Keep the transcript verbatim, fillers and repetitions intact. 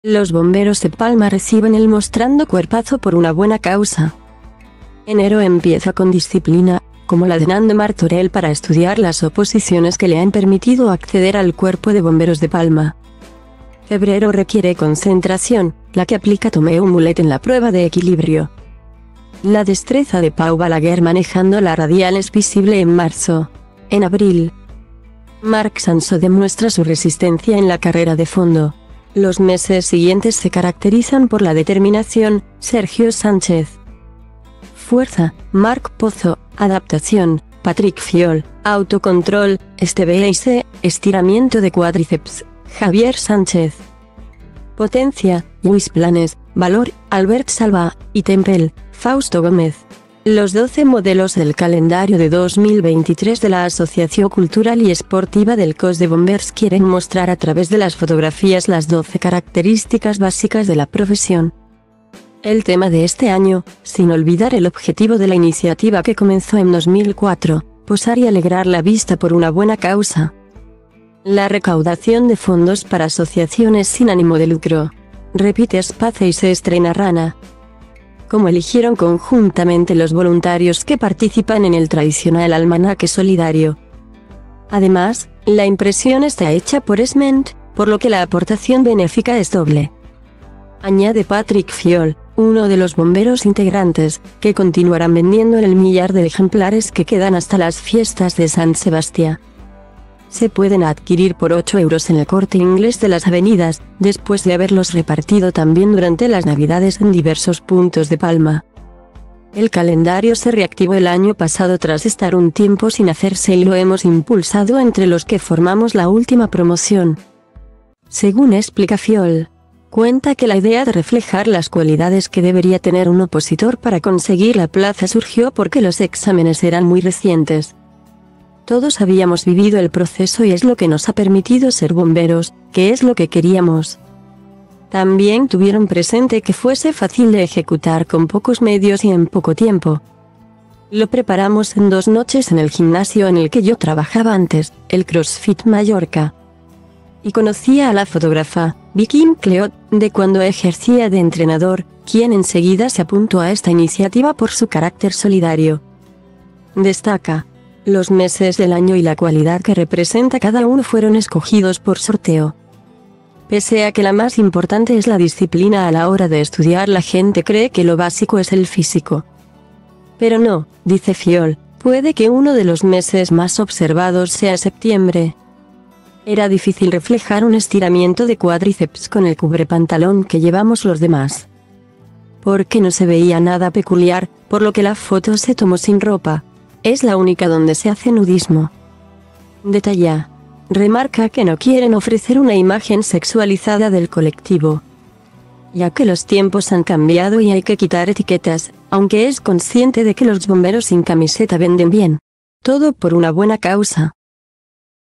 Los bomberos de Palma reciben el Mostrando Cuerpazo por una buena causa. Enero empieza con disciplina, como la de Nando Martorell, para estudiar las oposiciones que le han permitido acceder al Cuerpo de Bomberos de Palma. Febrero requiere concentración, la que aplica Tomeu Mulet en la prueba de equilibrio. La destreza de Pau Balaguer manejando la radial es visible en marzo. En abril, Marc Sanso demuestra su resistencia en la carrera de fondo. Los meses siguientes se caracterizan por la determinación, Sergio Sánchez. Fuerza, Marc Pozo. Adaptación, Patrick Fiol. Autocontrol, Esteve, estiramiento de cuádriceps, Javier Sánchez. Potencia, Luis Planes. Valor, Albert Salva. Y Tempel, Fausto Gómez. Los doce modelos del calendario de dos mil veintitrés de la Asociación Cultural y Esportiva del Cos de Bombers quieren mostrar a través de las fotografías las doce características básicas de la profesión. El tema de este año, sin olvidar el objetivo de la iniciativa que comenzó en dos mil cuatro, posar y alegrar la vista por una buena causa. La recaudación de fondos para asociaciones sin ánimo de lucro. Repite Espacio y se estrena Rana. Como eligieron conjuntamente los voluntarios que participan en el tradicional almanaque solidario. Además, la impresión está hecha por Esment, por lo que la aportación benéfica es doble. Añade Patrick Fiol, uno de los bomberos integrantes, que continuarán vendiendo el millar de ejemplares que quedan hasta las fiestas de San Sebastián. Se pueden adquirir por ocho euros en el Corte Inglés de las Avenidas, después de haberlos repartido también durante las Navidades en diversos puntos de Palma. El calendario se reactivó el año pasado tras estar un tiempo sin hacerse y lo hemos impulsado entre los que formamos la última promoción. Según explica Fiol, cuenta que la idea de reflejar las cualidades que debería tener un opositor para conseguir la plaza surgió porque los exámenes eran muy recientes. Todos habíamos vivido el proceso y es lo que nos ha permitido ser bomberos, que es lo que queríamos. También tuvieron presente que fuese fácil de ejecutar con pocos medios y en poco tiempo. Lo preparamos en dos noches en el gimnasio en el que yo trabajaba antes, el CrossFit Mallorca. Y conocía a la fotógrafa, Vicky Cleot, de cuando ejercía de entrenador, quien enseguida se apuntó a esta iniciativa por su carácter solidario. Destaca: los meses del año y la cualidad que representa cada uno fueron escogidos por sorteo. Pese a que la más importante es la disciplina a la hora de estudiar, la gente cree que lo básico es el físico. Pero no, dice Fiol, puede que uno de los meses más observados sea septiembre. Era difícil reflejar un estiramiento de cuádriceps con el cubrepantalón que llevamos los demás. Porque no se veía nada peculiar, por lo que la foto se tomó sin ropa. Es la única donde se hace nudismo. Detalla. Remarca que no quieren ofrecer una imagen sexualizada del colectivo, ya que los tiempos han cambiado y hay que quitar etiquetas, aunque es consciente de que los bomberos sin camiseta venden bien. Todo por una buena causa.